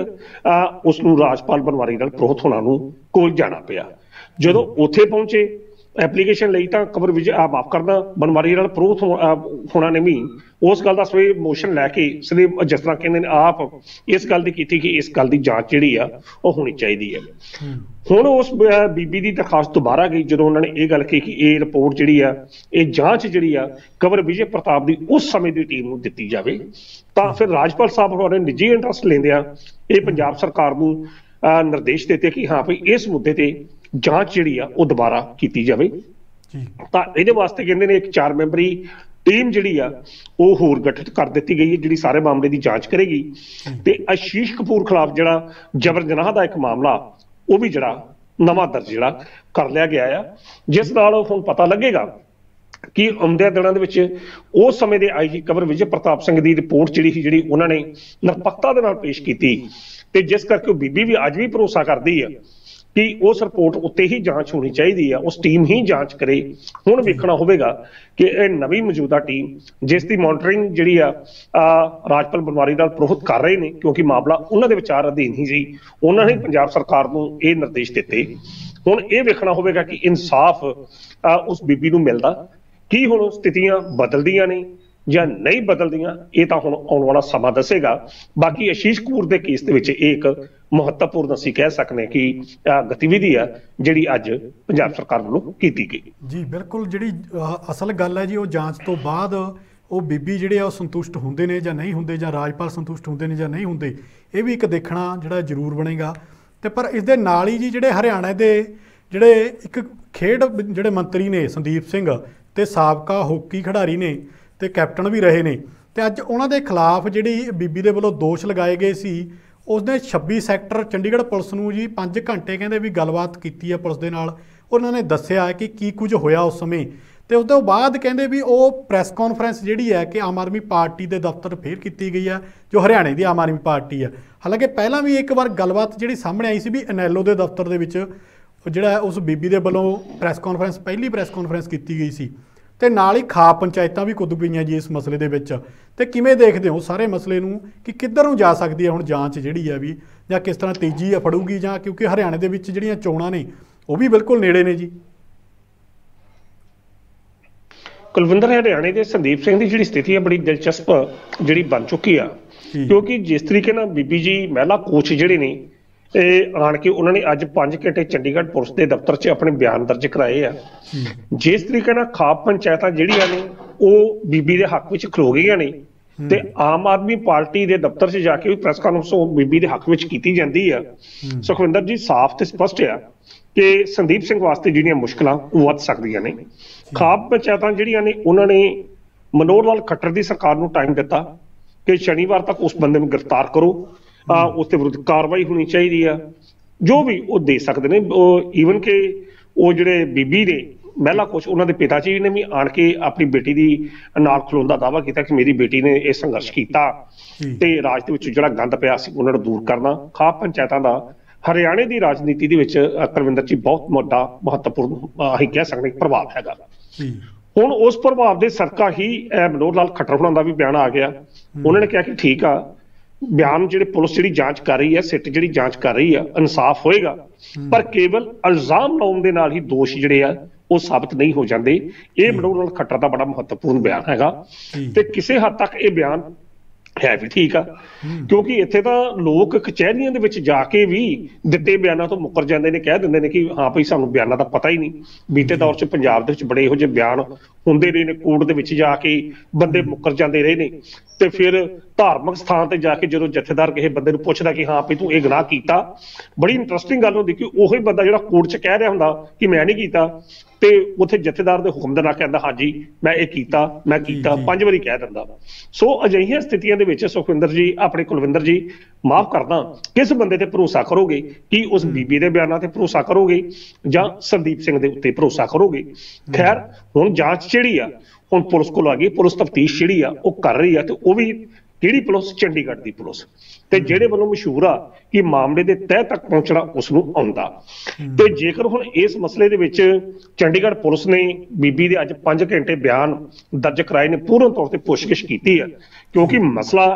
ਉਸ ਨੂੰ ਰਾਜਪਾਲ ਬਣਵਾਰੀ ਲਾਲ ਪ੍ਰੋਹਤ ਹੋਣਾ ਨੂੰ ਕੋਲ ਜਾਣਾ ਪਿਆ। ਜਦੋਂ ਉੱਥੇ ਪਹੁੰਚੇ ਐਪਲੀਕੇਸ਼ਨ ਲਈ ਤਾਂ ਕੰਵਰ ਵਿਜੇ ਆ ਮਾਫ ਕਰਦਾ ਬਣਵਾਰੀ ਲਾਲ ਪ੍ਰੋਹਤ ਹੋਣਾ ਨੇ ਵੀ ਉਸ ਗੱਲ ਦਾ ਸਵੇ ਮੋਸ਼ਨ ਲੈ ਕੇ ਸਦੇ ਜਿਸ ਤਰ੍ਹਾਂ ਕਹਿੰਦੇ ਨੇ ਆਪ ਇਸ ਗੱਲ ਦੀ ਕੀਤੀ ਕਿ ਇਸ ਗੱਲ ਦੀ ਜਾਂਚ ਜਿਹੜੀ ਆ ਉਹ ਹੋਣੀ ਚਾਹੀਦੀ ਹੈ। ਹੁਣ ਉਸ ਬੀਬੀ ਦੀ ਦਰਖਾਸਤ ਦੁਬਾਰਾ ਗਈ ਜਦੋਂ ਉਹਨਾਂ ਨੇ ਇਹ ਗੱਲ ਕਹੀ ਕਿ ਇਹ ਰਿਪੋਰਟ ਜਿਹੜੀ ਆ ਇਹ ਜਾਂਚ ਜਿਹੜੀ ਆ ਕੰਵਰ ਵਿਜੇ ਪ੍ਰਤਾਪ ਦੀ ਉਸ ਸਮੇਂ ਦੀ ਟੀਮ ਨੂੰ ਦਿੱਤੀ ਜਾਵੇ, ਤਾਂ ਫਿਰ ਰਾਜਪਾਲ ਸਾਹਿਬ ਹੋਰਾਂ ਨੇ ਨਿੱਜੀ ਇੰਟਰਸਟ ਲੈਂਦਿਆਂ ਇਹ ਪੰਜਾਬ ਸਰਕਾਰ ਨੂੰ ਨਿਰਦੇਸ਼ ਦਿੱਤੇ ਕਿ ਹਾਂ ਭਈ ਇਸ ਮੁੱਦੇ ਤੇ ਜਾਂਚ ਜਿਹੜੀ ਆ ਉਹ ਦੁਬਾਰਾ ਕੀਤੀ ਜਾਵੇ। ਤਾਂ ਇਹਦੇ ਵਾਸਤੇ ਕਹਿੰਦੇ ਨੇ ਇੱਕ ਚਾਰ ਮੈਂਬਰੀ ਟੀਮ ਜਿਹੜੀ ਆ ਉਹ ਹੋਰ ਗਠਿਤ ਕਰ ਦਿੱਤੀ ਗਈ ਹੈ ਜਿਹੜੀ ਸਾਰੇ ਮਾਮਲੇ ਦੀ ਜਾਂਚ ਕਰੇਗੀ। ਤੇ ਆਸ਼ੀਸ਼ ਕਪੂਰ ਖਿਲਾਫ ਜਿਹੜਾ ਜਬਰ ਜਨਾਹ ਦਾ ਇੱਕ ਮਾਮਲਾ ਉਹ ਵੀ ਜਿਹੜਾ ਨਵਾਂ ਦਰਜ ਜਿਹੜਾ ਕਰ ਲਿਆ ਗਿਆ ਆ, ਜਿਸ ਨਾਲ ਹੁਣ ਪਤਾ ਲੱਗੇਗਾ ਕਿ ਆਉਂਦੇ ਦਿਨਾਂ ਦੇ ਵਿੱਚ ਉਸ ਸਮੇਂ ਦੇ ਆਈ ਜੀ ਕੰਵਰ ਵਿਜੇ ਪ੍ਰਤਾਪ ਸਿੰਘ ਦੀ ਰਿਪੋਰਟ ਜਿਹੜੀ ਸੀ ਜਿਹੜੀ ਉਹਨਾਂ ਨੇ ਨਿਰਪੱਖਤਾ ਦੇ ਨਾਲ ਪੇਸ਼ ਕੀਤੀ, ਤੇ ਜਿਸ ਕਰਕੇ ਉਹ ਬੀਬੀ ਵੀ ਅੱਜ ਵੀ ਭਰੋਸਾ ਕਰਦੀ ਆ ਕਿ ਉਸ ਰਿਪੋਰਟ ਉੱਤੇ ਹੀ ਜਾਂਚ ਹੋਣੀ ਚਾਹੀਦੀ ਆ, ਉਸ ਟੀਮ ਹੀ ਜਾਂਚ ਕਰੇ। ਹੁਣ ਵੇਖਣਾ ਹੋਵੇਗਾ ਕਿ ਇਹ ਨਵੀਂ ਮੌਜੂਦਾ ਟੀਮ ਜਿਸ ਦੀ ਮੋਨੀਟਰਿੰਗ ਜਿਹੜੀ ਆ ਰਾਜਪਾਲ ਬਣਵਾਰੀ ਲਾਲ ਪ੍ਰੋਹਤ ਕਰ ਰਹੇ ਨੇ, ਕਿਉਂਕਿ ਮਾਮਲਾ ਉਹਨਾਂ ਦੇ ਵਿਚਾਰ ਅਧੀਨ ਹੀ ਸੀ, ਉਹਨਾਂ ਨੇ ਪੰਜਾਬ ਸਰਕਾਰ ਨੂੰ ਇਹ ਨਿਰਦੇਸ਼ ਦਿੱਤੇ। ਹੁਣ ਇਹ ਵੇਖਣਾ ਹੋਵੇਗਾ ਕਿ ਇਨਸਾਫ ਉਸ ਬੀਬੀ ਨੂੰ ਮਿਲਦਾ, ਕੀ ਹੁਣ ਸਥਿਤੀਆਂ ਬਦਲਦੀਆਂ ਨੇ ਜਾਂ ਨਹੀਂ ਬਦਲਦੀਆਂ, ਇਹ ਤਾਂ ਹੁਣ ਆਉਣ ਵਾਲਾ ਸਮਾਂ ਦੱਸੇਗਾ। ਬਾਕੀ ਆਸ਼ੀਸ਼ ਕਪੂਰ ਦੇ ਕੇਸ ਦੇ ਵਿੱਚ ਇਹ ਇੱਕ ਮਹੱਤਵਪੂਰਨ ਅਸੀਂ ਕਹਿ ਸਕਦੇ ਕਿ ਗਤੀਵਿਧੀ ਆ ਜਿਹੜੀ ਅੱਜ ਪੰਜਾਬ ਸਰਕਾਰ ਵੱਲੋਂ ਕੀਤੀ ਗਈ।
ਜੀ ਬਿਲਕੁਲ, ਜਿਹੜੀ ਅਸਲ ਗੱਲ ਹੈ ਜੀ ਉਹ ਜਾਂਚ ਤੋਂ ਬਾਅਦ ਉਹ ਬੀਬੀ ਜਿਹੜੇ ਆ ਉਹ ਸੰਤੁਸ਼ਟ ਹੁੰਦੇ ਨੇ ਜਾਂ ਨਹੀਂ ਹੁੰਦੇ, ਜਾਂ ਰਾਜਪਾਲ ਸੰਤੁਸ਼ਟ ਹੁੰਦੇ ਨੇ ਜਾਂ ਨਹੀਂ ਹੁੰਦੇ, ਇਹ ਵੀ ਇੱਕ ਦੇਖਣਾ ਜਿਹੜਾ ਜ਼ਰੂਰ ਬਣੇਗਾ। ਤੇ ਪਰ ਇਸ ਦੇ ਨਾਲ ਹੀ ਜੀ ਜਿਹੜੇ ਹਰਿਆਣਾ ਦੇ ਜਿਹੜੇ ਇੱਕ ਖੇਡ ਜਿਹੜੇ ਮੰਤਰੀ ਨੇ ਸੰਦੀਪ ਸਿੰਘ ਤੇ ਸਾਬਕਾ ਹਾਕੀ ਖਿਡਾਰੀ ਨੇ ਤੇ ਕੈਪਟਨ ਵੀ ਰਹੇ ਨੇ, ਤੇ ਅੱਜ ਉਹਨਾਂ ਦੇ ਖਿਲਾਫ ਜਿਹੜੀ ਬੀਬੀ ਦੇ ਵੱਲੋਂ ਦੋਸ਼ ਲਗਾਏ ਗਏ ਸੀ, ਉਸਨੇ ਛੱਬੀ ਸੈਕਟਰ ਚੰਡੀਗੜ੍ਹ ਪੁਲਿਸ ਨੂੰ ਜੀ ਪੰਜ ਘੰਟੇ ਕਹਿੰਦੇ ਵੀ ਗੱਲਬਾਤ ਕੀਤੀ ਹੈ ਪੁਲਿਸ ਦੇ ਨਾਲ। ਉਹਨਾਂ ਨੇ ਦੱਸਿਆ ਕਿ ਕੀ ਕੁਝ ਹੋਇਆ ਉਸ ਸਮੇਂ, ਤੇ ਉਸ ਤੋਂ ਬਾਅਦ ਕਹਿੰਦੇ ਵੀ ਉਹ ਪ੍ਰੈਸ ਕਾਨਫਰੰਸ ਜਿਹੜੀ ਹੈ ਕਿ ਆਮ ਆਦਮੀ ਪਾਰਟੀ ਦੇ ਦਫ਼ਤਰ ਫੇਰ ਕੀਤੀ ਗਈ ਹੈ, ਜੋ ਹਰਿਆਣੇ ਦੀ ਆਮ ਆਦਮੀ ਪਾਰਟੀ ਹੈ। ਹਾਲਾਂਕਿ ਪਹਿਲਾਂ ਵੀ ਇੱਕ ਵਾਰ ਗੱਲਬਾਤ ਜਿਹੜੀ ਸਾਹਮਣੇ ਆਈ ਸੀ ਵੀ ਇਨੈਲੋ ਦੇ ਦਫ਼ਤਰ ਦੇ ਵਿੱਚ ਜਿਹੜਾ ਉਸ ਬੀਬੀ ਦੇ ਵੱਲੋਂ ਪ੍ਰੈਸ ਕਾਨਫਰੰਸ ਪਹਿਲੀ ਪ੍ਰੈਸ ਕਾਨਫਰੰਸ ਕੀਤੀ ਗਈ ਸੀ, ਤੇ ਨਾਲ ਹੀ ਖਾਪ ਪੰਚਾਇਤਾਂ ਵੀ ਕੁੱਦ ਪਈਆਂ ਜੀ ਇਸ ਮਸਲੇ ਦੇ ਵਿੱਚ। ਤੇ ਕਿਵੇਂ ਦੇਖਦੇ ਹੋ ਸਾਰੇ ਮਸਲੇ ਨੂੰ ਕਿ ਕਿੱਧਰ ਨੂੰ ਜਾ ਸਕਦੀ ਹੈ ਹੁਣ ਜਾਂਚ ਜਿਹੜੀ ਹੈ ਵੀ, ਜਾਂ ਕਿਸ ਤਰ੍ਹਾਂ ਤੇਜ਼ੀ ਆ ਫੜੂਗੀ, ਜਾਂ ਕਿਉਂਕਿ ਹਰਿਆਣੇ ਦੇ ਵਿੱਚ ਜਿਹੜੀਆਂ ਚੋਣਾਂ ਨੇ ਉਹ ਵੀ ਬਿਲਕੁਲ ਨੇੜੇ ਨੇ ਜੀ।
ਕੁਲਵਿੰਦਰ, ਹਰਿਆਣੇ ਦੇ ਸੰਦੀਪ ਸਿੰਘ ਦੀ ਜਿਹੜੀ ਸਥਿਤੀ ਹੈ ਬੜੀ ਦਿਲਚਸਪ ਜਿਹੜੀ ਬਣ ਚੁੱਕੀ ਆ, ਕਿਉਂਕਿ ਜਿਸ ਤਰੀਕੇ ਨਾਲ ਬੀਬੀ ਜੀ ਮਹਿਲਾ ਕੋਚ ਜਿਹੜੇ ਨੇ ਇਹ ਆਣ ਕੇ ਉਹਨਾਂ ਨੇ ਅੱਜ ਪੰਜ ਘੰਟੇ ਚੰਡੀਗੜ੍ਹ ਪੁਲਿਸ ਦੇ ਦਫ਼ਤਰ 'ਚ ਆਪਣੇ ਬਿਆਨ ਦਰਜ ਕਰਾਏ ਆ। ਜਿਸ ਤਰੀਕੇ ਨਾਲ ਖਾਪ ਪੰਚਾਇਤਾਂ ਜਿਹੜੀਆਂ ਨੇ ਉਹ ਬੀਬੀ ਦੇ ਹੱਕ ਵਿੱਚ ਖਲੋ ਗਈਆਂ ਨੇ, ਤੇ ਆਮ ਆਦਮੀ ਪਾਰਟੀ ਦੇ ਦਫ਼ਤਰ 'ਚ ਜਾ ਕੇ ਵੀ ਪ੍ਰੈਸ ਕਾਨਫਰੰਸ ਉਹ ਬੀਬੀ ਦੇ ਹੱਕ ਵਿੱਚ ਕੀਤੀ ਜਾਂਦੀ ਆ। ਸੁਖਵਿੰਦਰ ਜੀ, ਸਾਫ਼ ਤੇ ਸਪਸ਼ਟ ਆ ਕਿ ਸੰਦੀਪ ਸਿੰਘ ਵਾਸਤੇ ਜਿਹੜੀਆਂ ਮੁਸ਼ਕਲਾਂ ਉਹ ਵੱਧ ਸਕਦੀਆਂ ਨੇ। ਖਾਪ ਪੰਚਾਇਤਾਂ ਜਿਹੜੀਆਂ ਨੇ ਉਹਨਾਂ ਨੇ ਮਨੋਹਰ ਲਾਲ ਖੱਟਰ ਦੀ ਸਰਕਾਰ ਨੂੰ ਟਾਈਮ ਦਿੱਤਾ ਕਿ ਸ਼ਨੀਵਾਰ ਤੱਕ ਉਸ ਬੰਦੇ ਨੂੰ ਗ੍ਰਿਫਤਾਰ ਕਰੋ, ਉਸ ਦੇ ਵਿਰੁੱਧ ਕਾਰਵਾਈ ਹੋਣੀ ਚਾਹੀਦੀ ਆ, ਜੋ ਵੀ ਉਹ ਦੇ ਸਕਦੇ ਨੇ। ਈਵਨ ਕਿ ਉਹ ਜਿਹੜੇ ਬੀਬੀ ਨੇ ਮਹਿਲਾ ਕੋਚ ਉਹਨਾਂ ਦੇ ਪਿਤਾ ਜੀ ਨੇ ਵੀ ਆਣ ਕੇ ਆਪਣੀ ਬੇਟੀ ਦੀ ਨਾਲ ਖਲੋਣ ਦਾ ਦਾਅਵਾ ਕੀਤਾ ਕਿ ਮੇਰੀ ਬੇਟੀ ਨੇ ਇਹ ਸੰਘਰਸ਼ ਕੀਤਾ ਤੇ ਰਾਜ ਦੇ ਵਿੱਚ ਜਿਹੜਾ ਗੰਦ ਪਿਆ ਸੀ ਉਹਨਾਂ ਨੂੰ ਦੂਰ ਕਰਨਾ। ਖਾਪ ਪੰਚਾਇਤਾਂ ਦਾ ਹਰਿਆਣੇ ਦੀ ਰਾਜਨੀਤੀ ਦੇ ਵਿੱਚ ਕੁਲਵਿੰਦਰ ਜੀ ਬਹੁਤ ਵੱਡਾ ਮਹੱਤਵਪੂਰਨ ਅਸੀਂ ਕਹਿ ਸਕਦੇ ਪ੍ਰਭਾਵ ਹੈਗਾ। ਹੁਣ ਉਸ ਪ੍ਰਭਾਵ ਦੇ ਸਦਕਾ ਹੀ ਮਨੋਹਰ ਲਾਲ ਖੱਟਰ ਹੋਣਾ ਦਾ ਵੀ ਬਿਆਨ ਆ ਗਿਆ। ਉਹਨਾਂ ਨੇ ਕਿਹਾ ਕਿ ਠੀਕ ਆ, ਬਿਆਨ ਜਿਹੜੇ ਪੁਲਿਸ ਜਿਹੜੀ ਜਾਂਚ ਕਰ ਰਹੀ ਹੈ, ਸਿੱਟ ਜਿਹੜੀ ਜਾਂਚ ਕਰ ਰਹੀ ਆ, ਇਨਸਾਫ ਹੋਏਗਾ, ਪਰ ਕੇਵਲ ਇਲਜ਼ਾਮ ਲਾਉਣ ਦੇ ਨਾਲ ਹੀ ਦੋਸ਼ ਜਿਹੜੇ ਆ ਉਹ ਸਾਬਤ ਨਹੀਂ ਹੋ ਜਾਂਦੇ। ਇਹ ਮਨੋਹਰ ਲਾਲ ਖੱਟਰ ਦਾ ਬੜਾ ਮਹੱਤਵਪੂਰਨ ਬਿਆਨ ਹੈਗਾ ਤੇ ਕਿਸੇ ਹੱਦ ਤੱਕ ਇਹ ਬਿਆਨ ਹੈ ਵੀ ਠੀਕ ਆ, ਕਿਉਂਕਿ ਇੱਥੇ ਤਾਂ ਲੋਕ ਕਚਹਿਰੀਆਂ ਦੇ ਵਿੱਚ ਜਾ ਕੇ ਵੀ ਦਿੱਤੇ ਬਿਆਨਾਂ ਤੋਂ ਮੁੱਕਰ ਜਾਂਦੇ ਨੇ, ਕਹਿ ਦਿੰਦੇ ਨੇ ਕਿ ਹਾਂ ਭਈ ਸਾਨੂੰ ਬਿਆਨਾਂ ਦਾ ਪਤਾ ਹੀ ਨਹੀਂ। ਬੀਤੇ ਦੌਰ 'ਚ ਪੰਜਾਬ ਦੇ ਵਿੱਚ ਬੜੇ ਇਹੋ ਜਿਹੇ ਬਿਆਨ ਹੁੰਦੇ ਰਹੇ ਨੇ, ਕੋਰਟ ਦੇ ਵਿੱਚ ਜਾ ਕੇ ਬੰਦੇ ਮੁੱਕਰ ਜਾਂਦੇ ਰਹੇ ਨੇ ਤੇ ਫਿਰ ਧਾਰਮਿਕ ਸਥਾਨ ਤੇ ਜਾ ਕੇ ਜਦੋਂ ਜਥੇਦਾਰ ਕਿਸੇ ਬੰਦੇ ਨੂੰ ਪੁੱਛਦਾ ਕਿ ਹਾਂ ਭਈ ਤੂੰ ਇਹ ਗੁਨਾਹ ਕੀਤਾ, ਬੜੀ ਇੰਟਰਸਟਿੰਗ ਗੱਲ ਹੁੰਦੀ ਕਿ ਉਹੀ ਬੰਦਾ ਜਿਹੜਾ ਕੋਰਟ 'ਚ ਕਹਿ ਰਿਹਾ ਹੁੰਦਾ ਕਿ ਮੈਂ ਨਹੀਂ ਕੀਤਾ ਤੇ ਉੱਥੇ ਜਥੇਦਾਰ ਦੇ ਹੁਕਮ ਦੇ ਨਾਲ ਕਹਿੰਦਾ ਹਾਂਜੀ ਮੈਂ ਇਹ ਕੀਤਾ ਮੈਂ ਕੀਤਾ ਪੰਜ ਵਾਰੀ ਕਹਿ ਦਿੰਦਾ। ਸੋ ਅਜਿਹੀਆਂ ਸਥਿਤੀਆਂ ਦੇ ਵਿੱਚ ਸੁਖਵਿੰਦਰ ਜੀ ਆਪਣੇ ਕੁਲਵਿੰਦਰ ਜੀ ਮਾਫ ਕਰਦਾ, ਕਿਸ ਬੰਦੇ ਤੇ ਭਰੋਸਾ ਕਰੋਗੇ? ਕੀ ਉਸ ਬੀਬੀ ਦੇ ਬਿਆਨਾਂ ਤੇ ਭਰੋਸਾ ਕਰੋਗੇ ਜਾਂ ਸੰਦੀਪ ਸਿੰਘ ਦੇ ਉੱਤੇ ਭਰੋਸਾ ਕਰੋਗੇ? ਖੈਰ ਹੁਣ ਜਾਂਚ ਜਿਹੜੀ ਆ ਹੁਣ ਪੁਲਿਸ ਕੋਲ ਆ ਗਈ, ਪੁਲਿਸ ਤਫਤੀਸ਼ ਜਿਹੜੀ ਆ ਉਹ ਕਰ ਰਹੀ ਆ ਤੇ ਉਹ ਵੀ ਕਿਹੜੀ ਪੁਲਿਸ? ਚੰਡੀਗੜ੍ਹ ਦੀ ਪੁਲਿਸ, ਤੇ ਜਿਹੜੇ ਵੱਲੋਂ ਮਸ਼ਹੂਰ ਆ ਕਿ ਮਾਮਲੇ ਦੇ ਤਹਿ ਤੱਕ ਪਹੁੰਚਣਾ ਉਸ ਨੂੰ ਆਉਂਦਾ। ਤੇ ਜੇਕਰ ਹੁਣ ਇਸ ਮਸਲੇ ਦੇ ਵਿੱਚ ਚੰਡੀਗੜ੍ਹ ਪੁਲਿਸ ਨੇ ਬੀਬੀ ਦੇ ਅੱਜ ਪੰਜ ਘੰਟੇ ਬਿਆਨ ਦਰਜ ਕਰਾਏ ਨੇ, ਪੂਰਨ ਤੌਰ ਤੇ ਪੁੱਛਗਿੱਛ ਕੀਤੀ ਆ, ਕਿਉਂਕਿ ਮਸਲਾ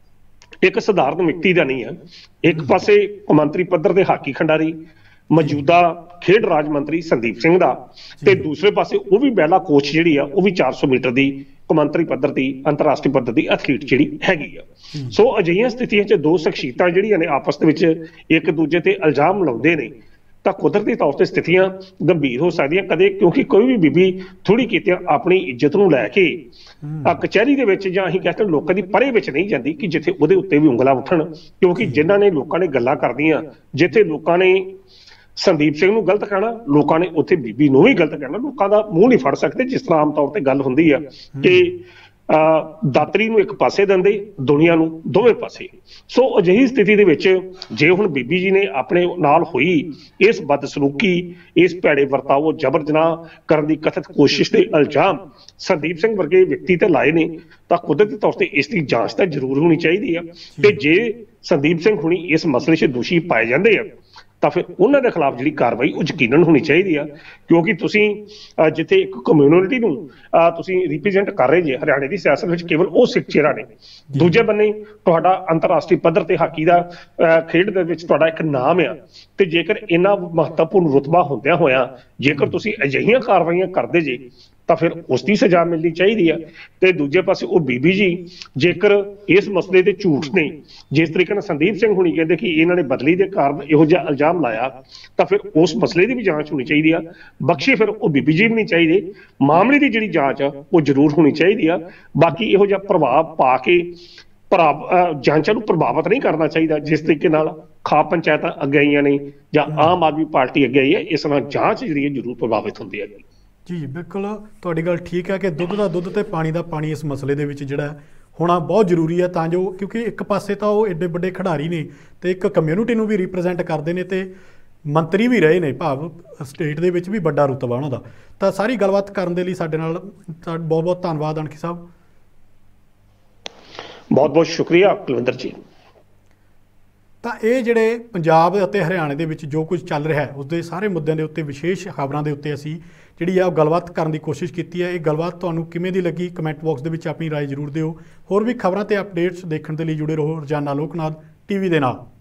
ਇੱਕ ਸਧਾਰਨ ਵਿਅਕਤੀ ਦਾ ਨਹੀਂ ਹੈ। ਇੱਕ ਪਾਸੇ ਕੌਮਾਂਤਰੀ ਪੱਧਰ ਦੇ ਹਾਕੀ ਖਿਡਾਰੀ ਮੌਜੂਦਾ ਖੇਡ ਰਾਜ ਮੰਤਰੀ ਸੰਦੀਪ ਸਿੰਘ ਦਾ, ਤੇ ਦੂਸਰੇ ਪਾਸੇ ਉਹ ਵੀ ਪਹਿਲਾ ਕੋਚ ਜਿਹੜੀ ਆ ਉਹ ਵੀ ਚਾਰ ਸੌ ਮੀਟਰ ਦੀ ਕੌਮਾਂਤਰੀ ਪੱਧਰ ਦੀ ਅੰਤਰਰਾਸ਼ਟਰੀ ਪੱਧਰ ਦੀ ਐਥਲੀਟ ਜਿਹੜੀ ਹੈਗੀ ਆ। ਸੋ ਅਜਿਹੀਆਂ ਸਥਿਤੀਆਂ 'ਚ ਦੋ ਸ਼ਖਸੀਅਤਾਂ ਜਿਹੜੀਆਂ ਨੇ ਆਪਸ ਦੇ ਵਿੱਚ ਇੱਕ ਦੂਜੇ ਤੇ ਇਲਜ਼ਾਮ ਲਾਉਂਦੇ ਨੇ ਤਾਂ ਕੁਦਰਤੀ ਤੌਰ ਤੇ ਸਥਿਤੀਆਂ ਗੰਭੀਰ ਹੋ ਸਕਦੀਆਂ ਕਦੇ, ਕਿਉਂਕਿ ਕੋਈ ਵੀ ਬੀਬੀ ਥੋੜੀ ਕੀਤਿਆਂ ਆਪਣੀ ਇੱਜ਼ਤ ਨੂੰ ਲੈ ਕੇ ਕਚਹਿਰੀ ਦੇ ਵਿੱਚ ਜਾਂ ਅਸੀਂ ਕਹਿੰਦੇ ਲੋਕਾਂ ਦੀ ਪਰੇ ਵਿੱਚ ਨਹੀਂ ਜਾਂਦੀ ਕਿ ਜਿੱਥੇ ਉਹਦੇ ਉੱਤੇ ਵੀ ਉਂਗਲਾਂ ਉੱਠਣ, ਕਿਉਂਕਿ ਜਿਨ੍ਹਾਂ ਨੇ ਲੋਕਾਂ ਨੇ ਗੱਲਾਂ ਕਰਦੀਆਂ, ਜਿੱਥੇ ਲੋਕਾਂ ਨੇ ਸੰਦੀਪ ਸਿੰਘ ਨੂੰ ਗਲਤ ਕਹਿਣਾ, ਲੋਕਾਂ ਨੇ ਉੱਥੇ ਬੀਬੀ ਨੂੰ ਵੀ ਗਲਤ ਕਹਿਣਾ, ਲੋਕਾਂ ਦਾ ਮੂੰਹ ਨਹੀਂ ਫੜ ਸਕਦੇ। ਜਿਸ ਤਰ੍ਹਾਂ ਆਮ ਤੌਰ ਤੇ ਗੱਲ ਹੁੰਦੀ ਆ ਕਿ ਅਹ ਦਾਤਰੀ ਨੂੰ ਇੱਕ ਪਾਸੇ ਦਿੰਦੇ, ਦੁਨੀਆ ਨੂੰ ਦੋਵੇਂ ਪਾਸੇ। ਸੋ ਅਜਿਹੀ ਸਥਿਤੀ ਦੇ ਵਿੱਚ ਜੇ ਹੁਣ ਬੀਬੀ ਜੀ ਨੇ ਆਪਣੇ ਨਾਲ ਹੋਈ ਇਸ ਬਦਸਲੂਕੀ, ਇਸ ਭੈੜੇ ਵਰਤਾਓ, ਜਬਰ ਜਨਾਹ ਕਰਨ ਦੀ ਕਥਿਤ ਕੋਸ਼ਿਸ਼ ਦੇ ਇਲਜ਼ਾਮ ਸੰਦੀਪ ਸਿੰਘ ਵਰਗੇ ਵਿਅਕਤੀ ਤੇ ਲਾਏ ਨੇ, ਤਾਂ ਕੁਦਰਤੀ ਤੌਰ ਤੇ ਇਸ ਦੀ ਜਾਂਚ ਤਾਂ ਜ਼ਰੂਰ ਹੋਣੀ ਚਾਹੀਦੀ ਆ। ਤੇ ਜੇ ਸੰਦੀਪ ਸਿੰਘ ਹੁਣੀ ਇਸ ਮਸਲੇ 'ਚ ਦੋਸ਼ੀ ਪਾਏ ਜਾਂਦੇ ਆ ਤਾਂ ਫਿਰ ਉਹਨਾਂ ਦੇ ਖਿਲਾਫ ਜਿਹੜੀ ਕਾਰਵਾਈ ਉਹ ਯਕੀਨਨ ਹੋਣੀ ਚਾਹੀਦੀ ਆ, ਕਿਉਂਕਿ ਤੁਸੀਂ ਜਿੱਥੇ ਇੱਕ ਕਮਿਊਨਿਟੀ ਨੂੰ ਤੁਸੀਂ ਰਿਪਰੈਜ਼ੈਂਟ ਕਰ ਰਹੇ ਜੇ ਹਰਿਆਣੇ ਦੀ ਸਿਆਸਤ ਵਿੱਚ ਕੇਵਲ ਉਹ ਸਿੱਖ ਚਿਹਰਾ ਨੇ, ਦੂਜੇ ਬੰਨੇ ਤੁਹਾਡਾ ਅੰਤਰਰਾਸ਼ਟਰੀ ਪੱਧਰ ਤੇ ਹਾਕੀ ਦਾ ਖੇਡ ਦੇ ਵਿੱਚ ਤੁਹਾਡਾ ਇੱਕ ਨਾਮ ਆ, ਤੇ ਜੇਕਰ ਇੰਨਾ ਮਹੱਤਵਪੂਰਨ ਰੁਤਬਾ ਹੁੰਦਿਆਂ ਹੋਇਆਂ ਜੇਕਰ ਤੁਸੀਂ ਅਜਿਹੀਆਂ ਕਾਰਵਾਈਆਂ ਕਰਦੇ ਜੇ ਤਾਂ ਫਿਰ ਉਸ ਦੀ ਸਜ਼ਾ ਮਿਲਣੀ ਚਾਹੀਦੀ ਆ। ਤੇ ਦੂਜੇ ਪਾਸੇ ਉਹ ਬੀਬੀ ਜੀ ਜੇਕਰ ਇਸ ਮਸਲੇ ਤੇ ਝੂਠ ਨੇ, ਜਿਸ ਤਰੀਕੇ ਨਾਲ ਸੰਦੀਪ ਸਿੰਘ ਹੁਣੀ ਕਹਿੰਦੇ ਕਿ ਇਹਨਾਂ ਨੇ ਬਦਲੀ ਦੇ ਕਾਰਨ ਇਹੋ ਜਿਹਾ ਇਲਜ਼ਾਮ ਲਾਇਆ, ਤਾਂ ਫਿਰ ਉਸ ਮਸਲੇ ਦੀ ਵੀ ਜਾਂਚ ਹੋਣੀ ਚਾਹੀਦੀ ਆ। ਬਖਸ਼ੇ ਫਿਰ ਉਹ ਬੀਬੀ ਜੀ ਵੀ ਨਹੀਂ ਚਾਹੀਦੇ, ਮਾਮਲੇ ਦੀ ਜਿਹੜੀ ਜਾਂਚ ਆ ਉਹ ਜ਼ਰੂਰ ਹੋਣੀ ਚਾਹੀਦੀ ਆ। ਬਾਕੀ ਇਹੋ ਜਿਹਾ ਪ੍ਰਭਾਵ ਪਾ ਕੇ ਜਾਂਚਾਂ ਨੂੰ ਪ੍ਰਭਾਵਿਤ ਨਹੀਂ ਕਰਨਾ ਚਾਹੀਦਾ, ਜਿਸ ਤਰੀਕੇ ਨਾਲ ਖਾਪ ਪੰਚਾਇਤਾਂ ਅੱਗੇ ਆਈਆਂ ਨੇ ਜਾਂ ਆਮ ਆਦਮੀ ਪਾਰਟੀ ਅੱਗੇ ਆਈ ਹੈ, ਇਸ ਨਾਲ ਜਾਂਚ ਜਿਹੜੀ ਹੈ ਜ਼ਰੂਰ ਪ੍ਰਭਾਵਿਤ ਹੁੰਦੀ ਹੈ।
ਜੀ ਬਿਲਕੁਲ ਤੁਹਾਡੀ ਗੱਲ ਠੀਕ ਹੈ ਕਿ ਦੁੱਧ ਦਾ ਦੁੱਧ ਤੇ ਪਾਣੀ ਦਾ ਪਾਣੀ ਇਸ ਮਸਲੇ ਦੇ ਵਿੱਚ ਜਿਹੜਾ ਹੋਣਾ ਬਹੁਤ ਜ਼ਰੂਰੀ ਹੈ, ਤਾਂ ਜੋ ਕਿਉਂਕਿ ਇੱਕ ਪਾਸੇ ਤਾਂ ਉਹ ਐਡੇ ਵੱਡੇ ਖਿਡਾਰੀ ਨੇ ਤੇ ਇੱਕ ਕਮਿਊਨਿਟੀ ਨੂੰ ਵੀ ਰਿਪਰੈਜ਼ੈਂਟ ਕਰਦੇ ਨੇ ਤੇ ਮੰਤਰੀ ਵੀ ਰਹੇ ਨੇ, ਭਾਵ ਸਟੇਟ ਦੇ ਵਿੱਚ ਵੀ ਵੱਡਾ ਰੁਤਬਾ ਉਹਨਾਂ ਦਾ। ਤਾਂ ਸਾਰੀ ਗੱਲਬਾਤ ਕਰਨ ਦੇ ਲਈ ਸਾਡੇ ਨਾਲ ਬਹੁਤ ਬਹੁਤ ਧੰਨਵਾਦ ਅਣਖੀ ਸਾਹਿਬ।
ਬਹੁਤ ਬਹੁਤ ਸ਼ੁਕਰੀਆ ਕੁਲਵਿੰਦਰ ਜੀ।
ਤਾਂ ਇਹ ਜਿਹੜੇ ਪੰਜਾਬ ਅਤੇ ਹਰਿਆਣੇ ਦੇ ਵਿੱਚ ਜੋ ਕੁਝ ਚੱਲ ਰਿਹਾ ਹੈ ਉਸਦੇ ਸਾਰੇ ਮੁੱਦਿਆਂ ਦੇ ਉੱਤੇ ਵਿਸ਼ੇਸ਼ ਖਬਰਾਂ ਦੇ ਉੱਤੇ ਅਸੀਂ ਜਿਹੜੀ ਆ ਉਹ ਗੱਲਬਾਤ ਕਰਨ ਦੀ ਕੋਸ਼ਿਸ਼ ਕੀਤੀ ਹੈ। ਇਹ ਗੱਲਬਾਤ ਤੁਹਾਨੂੰ ਕਿਵੇਂ ਦੀ ਲੱਗੀ ਕਮੈਂਟ ਬਾਕਸ ਦੇ ਵਿੱਚ ਆਪਣੀ ਰਾਏ ਜ਼ਰੂਰ ਦਿਓ। ਹੋਰ ਵੀ ਖਬਰਾਂ ਤੇ ਅਪਡੇਟਸ ਦੇਖਣ ਦੇ ਲਈ ਜੁੜੇ ਰਹੋ ਰੋਜ਼ਾਨਾ ਲੋਕਨਾਥ ਟੀਵੀ ਦੇ ਨਾਲ।